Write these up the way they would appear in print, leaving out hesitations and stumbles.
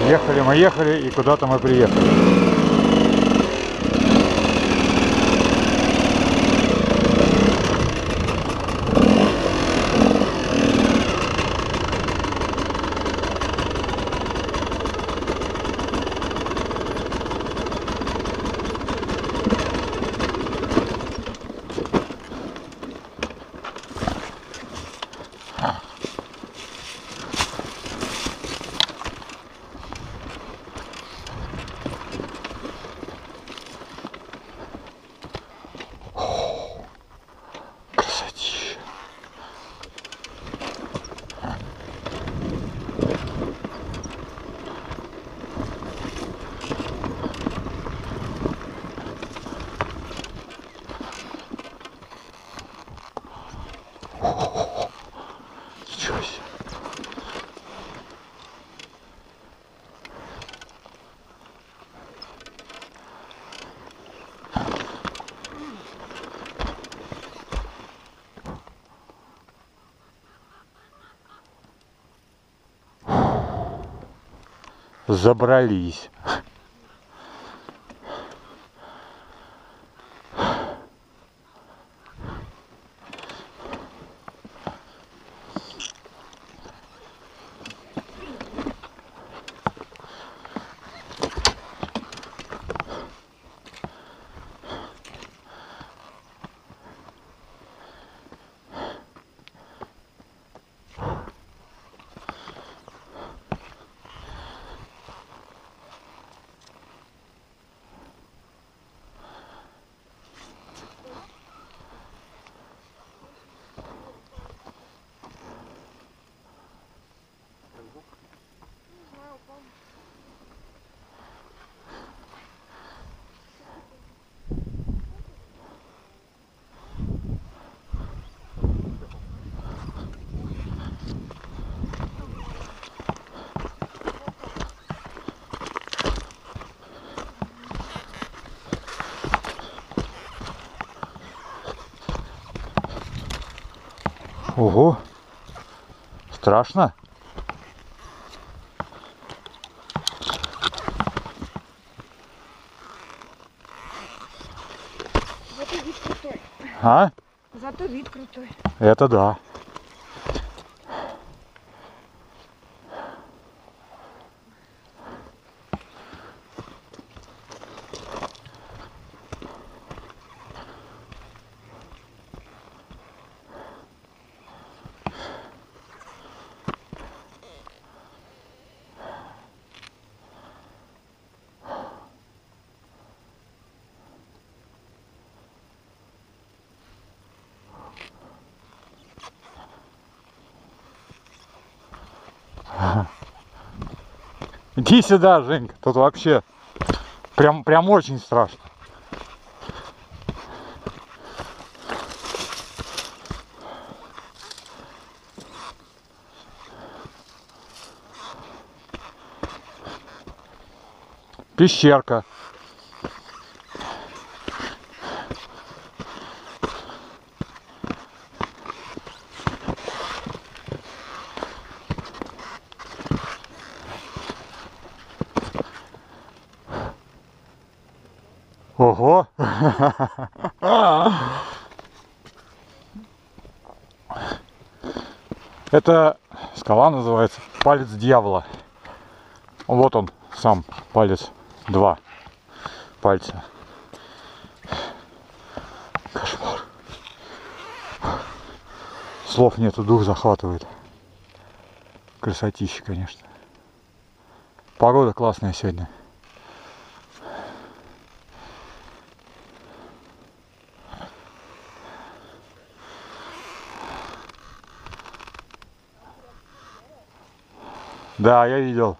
Ехали мы, ехали, и куда-то мы приехали. Забрались. Ого, страшно. Зато вид крутой. А? Зато вид крутой. Это да. Иди сюда, Женька, тут вообще прям очень страшно. Пещерка. Ого! Это скала называется Палец Дьявола. Вот он сам палец, 2 пальца. Кошмар. Слов нету, дух захватывает. Красотища, конечно. Погода классная сегодня. Да, я видел.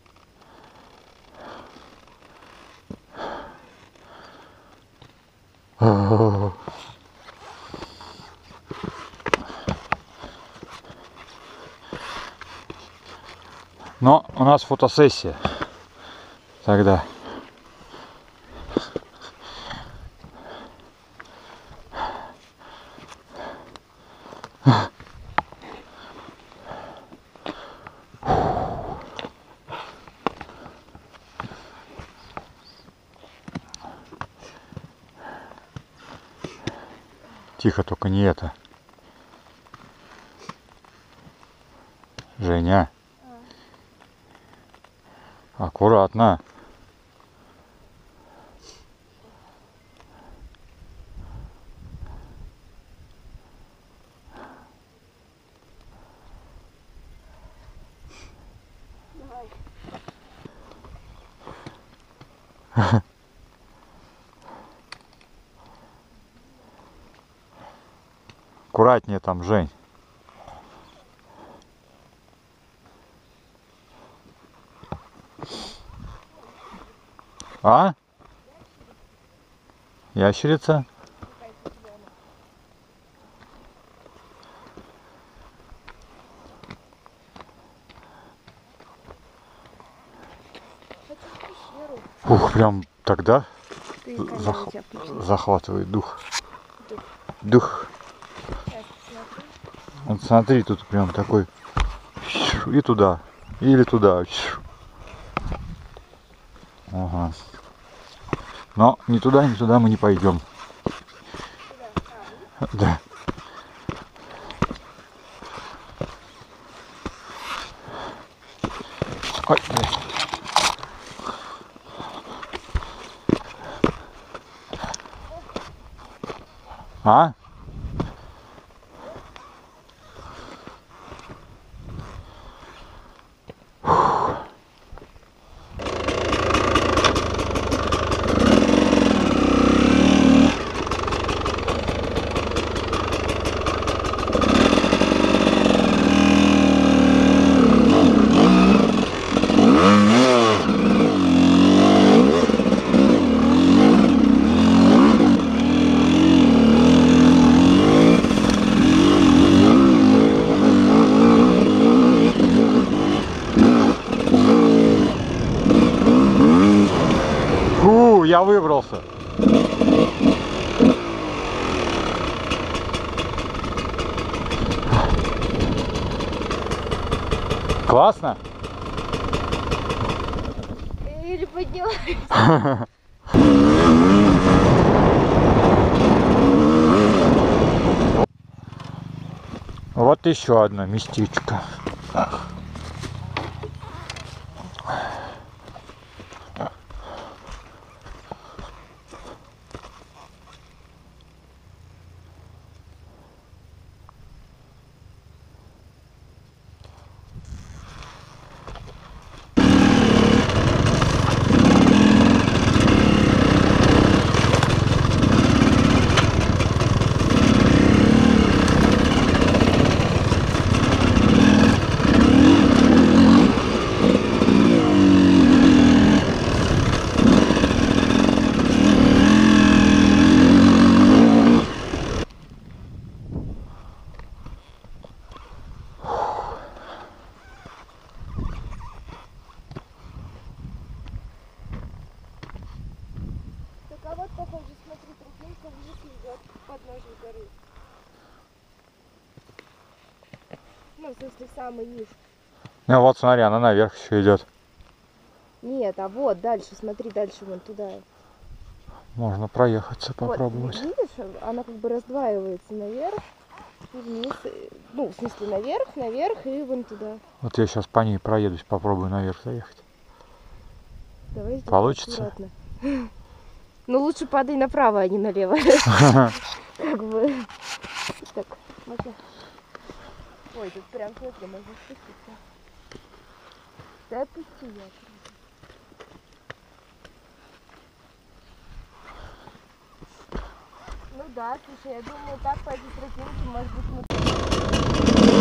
Но у нас фотосессия тогда. Тихо, только не это. Женя. Аккуратно. Давай. Аккуратнее там, Жень. А? Ящерица? Ух, прям тогда Ты камеру Зах- у тебя включила. захватывает дух. Дух. Дух. Сейчас посмотрю. Вот смотри, тут прям такой и туда, или туда. Ага. Но ни туда, ни туда мы не пойдем. Да. Ой, блядь. А? Фу, я выбрался. Классно? Или поднялась. Вот еще одно местечко. Только вот похоже, смотри, тропинка вниз идет к подножию горы. Ну, в смысле, в самый низ. Ну вот смотри, она наверх еще идет. Нет, а вот дальше, смотри, дальше вон туда. Можно проехаться, попробовать. Вот, видишь, она как бы раздваивается наверх и вниз. Ну, в смысле, наверх и вон туда. Вот я сейчас по ней проедусь, попробую наверх заехать. Давай здесь Получится? аккуратно. Ну, лучше падай направо, а не налево. Как бы. Так, можно. Ой, тут прям, смотри, можно спуститься. Да отпусти я. Ну да, слушай, я думаю, так по этой тропинке, может быть, мы...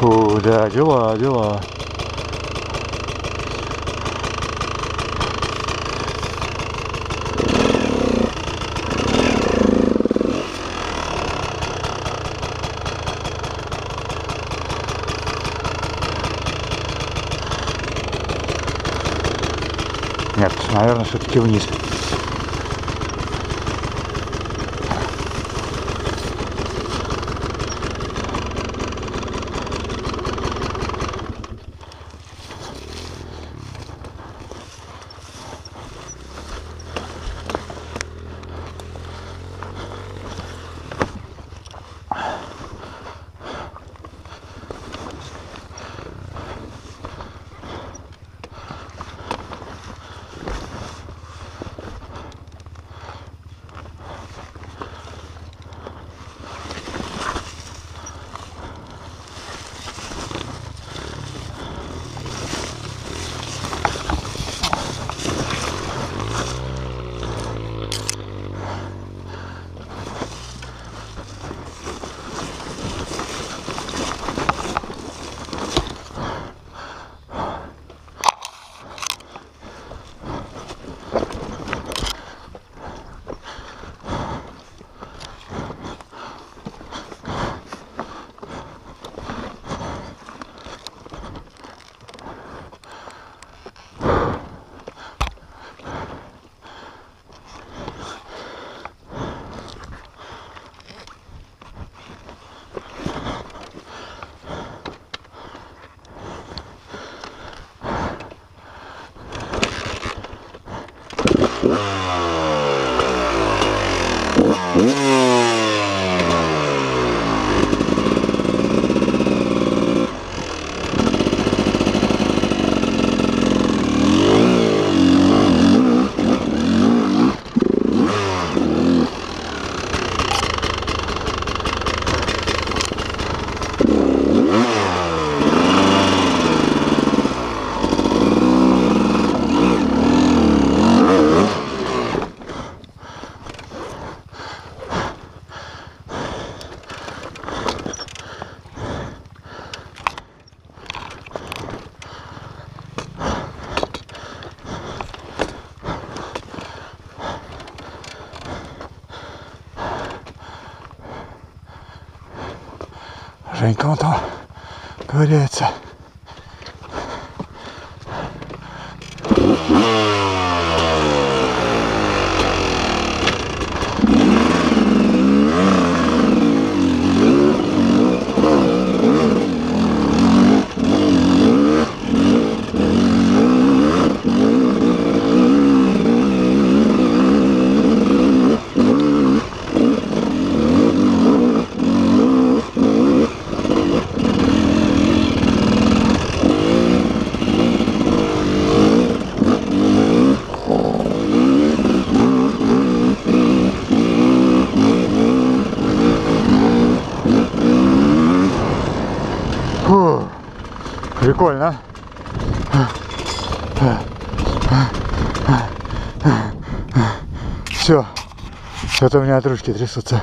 Фу, да, дела, дела. Нет, наверное, все-таки вниз. Женька вон там ковыряется. Фу, прикольно. Все, что-то у меня от ручки трясутся.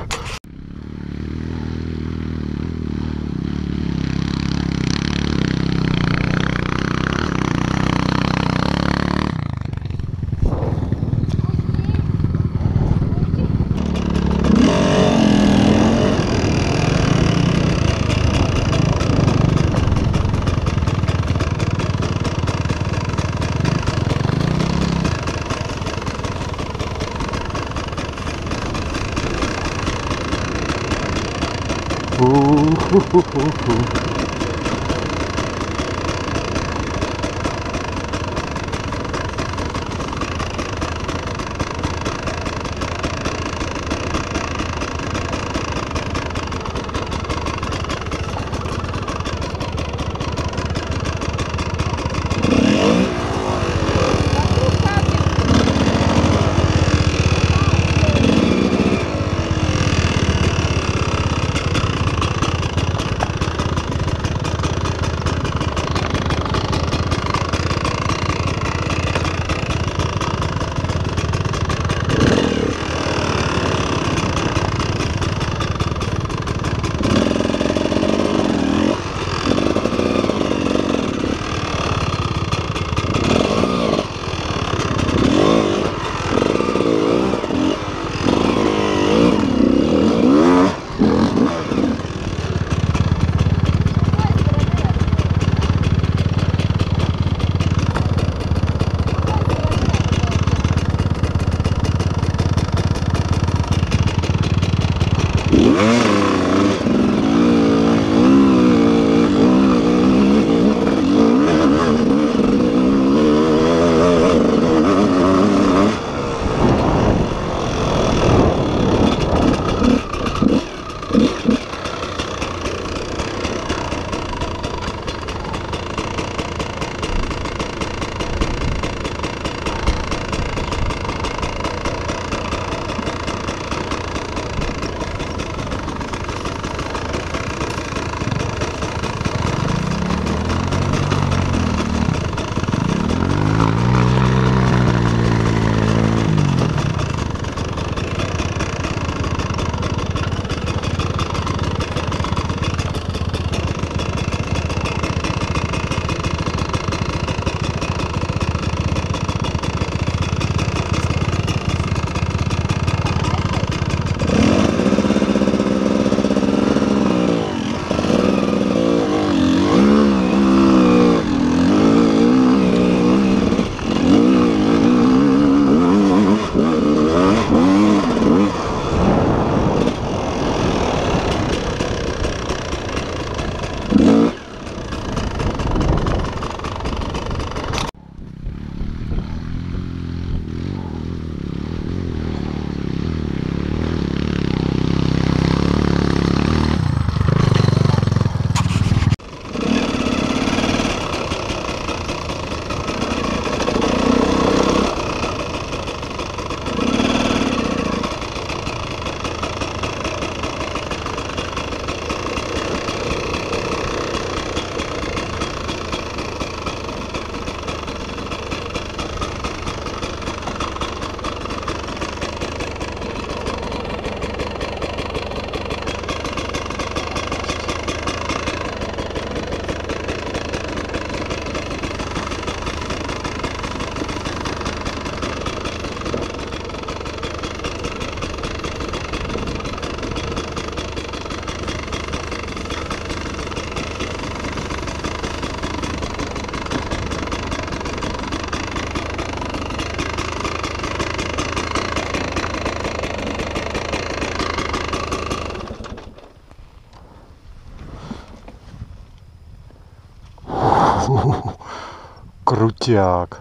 Крутяк.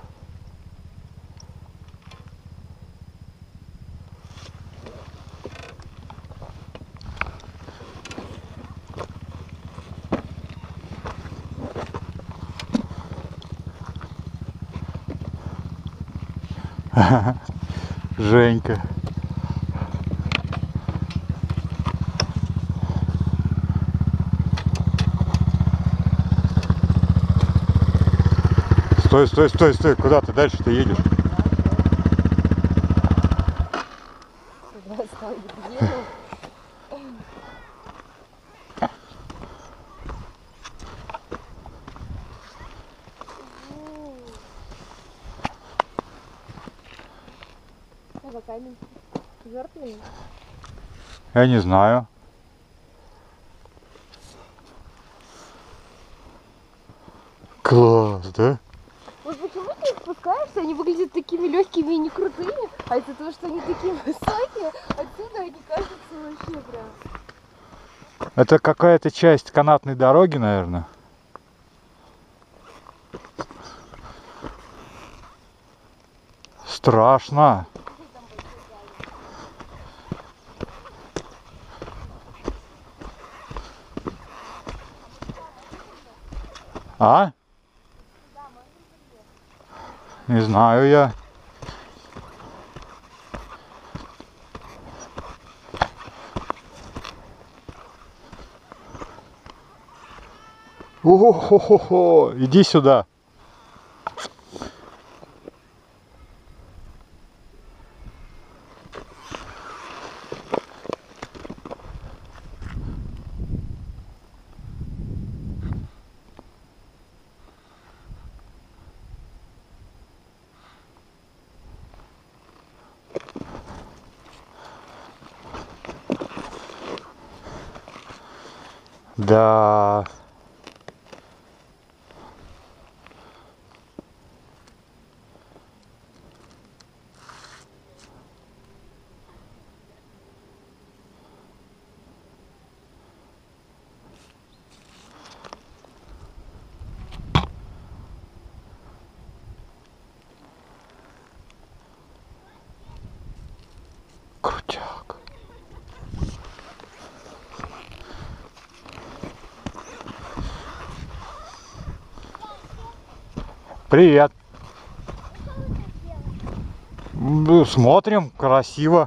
Женька. Стой, стой, стой, стой. Куда ты дальше-то едешь? Камень жертвенный. Я не знаю. Класс, да? Вот почему ты их спускаешься, они выглядят такими легкими и не крутыми, а из-за того, что они такие высокие, отсюда они кажутся вообще прям. Это какая-то часть канатной дороги, наверное. Страшно. А? Не знаю я. О-хо-хо-хо, иди сюда. Да. Крутяк. Привет. Смотрим, красиво.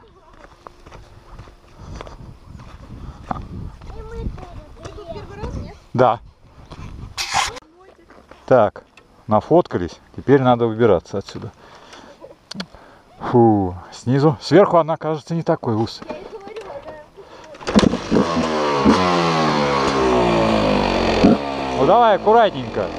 Да. Так, нафоткались. Теперь надо выбираться отсюда. Фу, снизу. Сверху она кажется не такой узкой. Ну давай аккуратненько.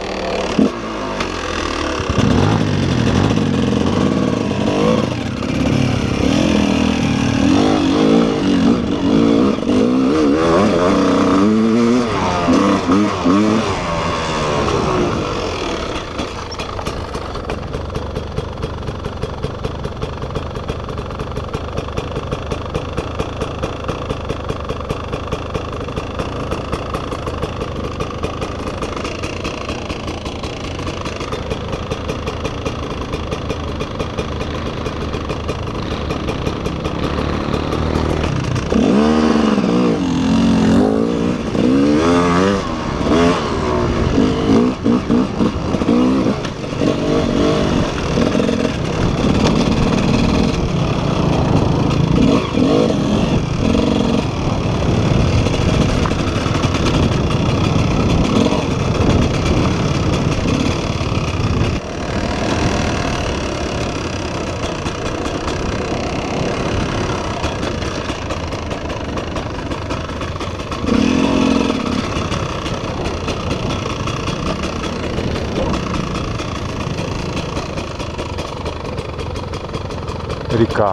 Река.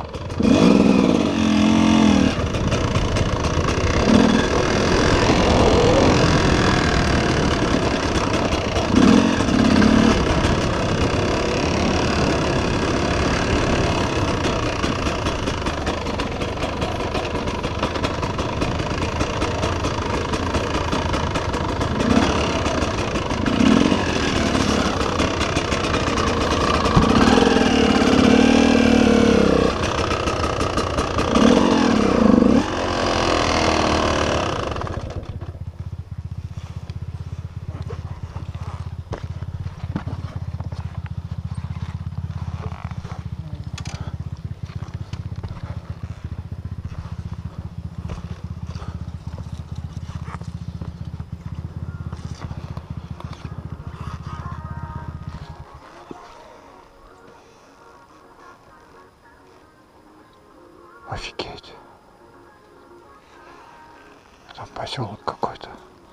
Поселок какой-то.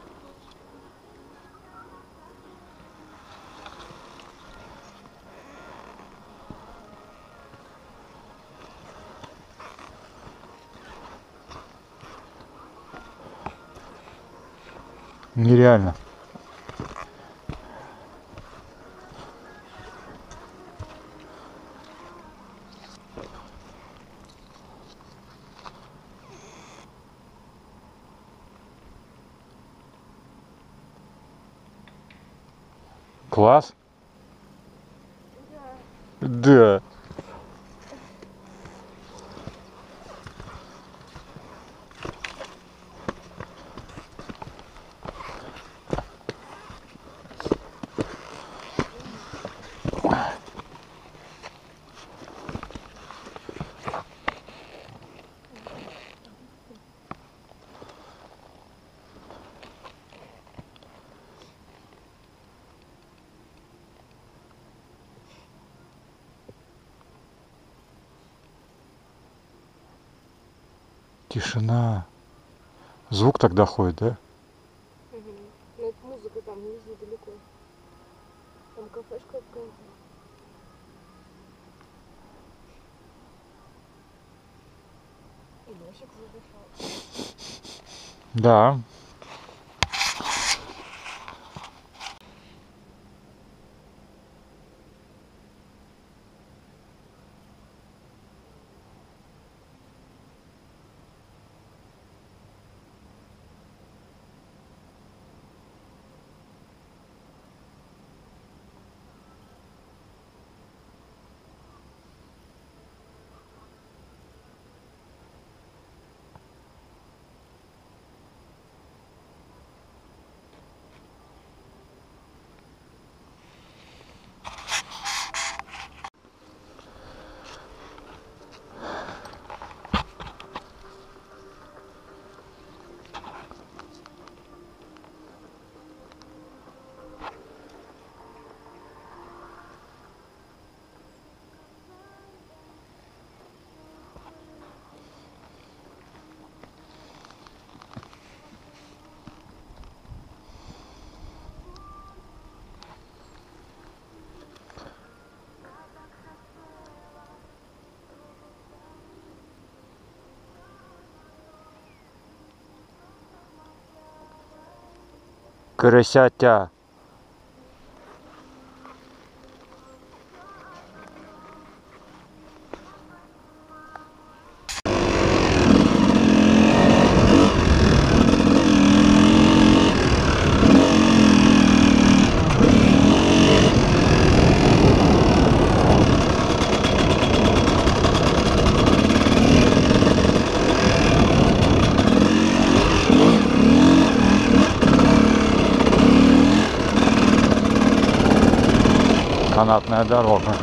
Нереально. Класс? Да. Тишина. Звук тогда ходит, да? Угу. Ну это музыка там внизу далеко. Там кафешка какая-то. И дождик задышал. Да. Крысятя. Канатная дорога.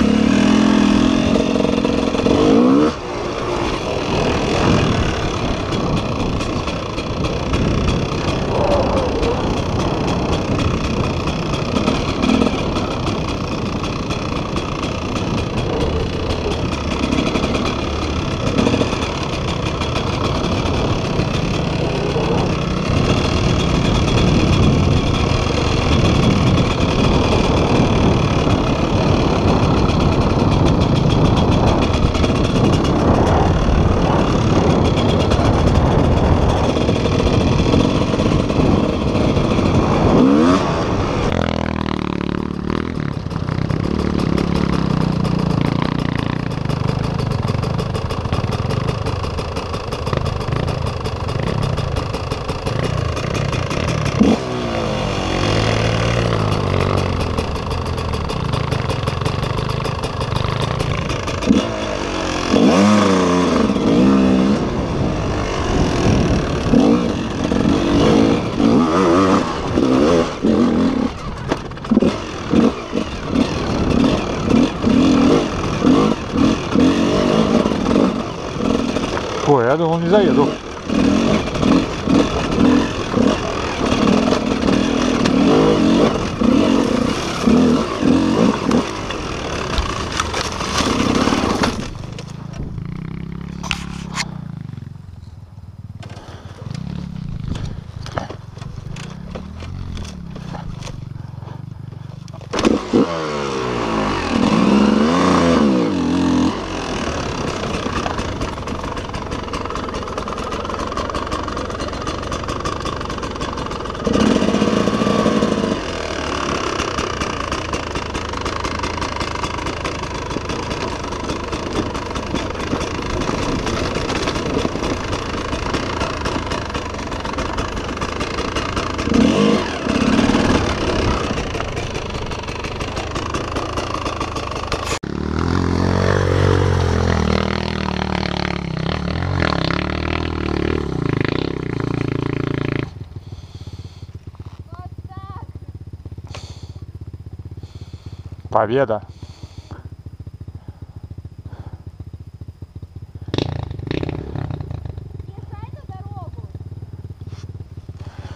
Ой, я думал, не заеду. Победа.